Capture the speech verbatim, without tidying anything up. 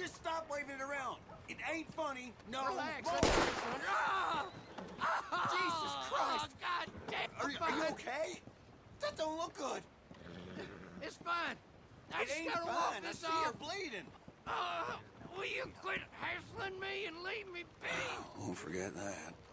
Just stop waving it around. It ain't funny. No Relax. more. Ah! Jesus Christ. Oh, God damn. Are, you- are you okay? That don't look good. It's fine. I It just ain't gotta walk fine. I this see off. you're bleeding. Uh, will you quit hassling me and leave me be? Won't forget that.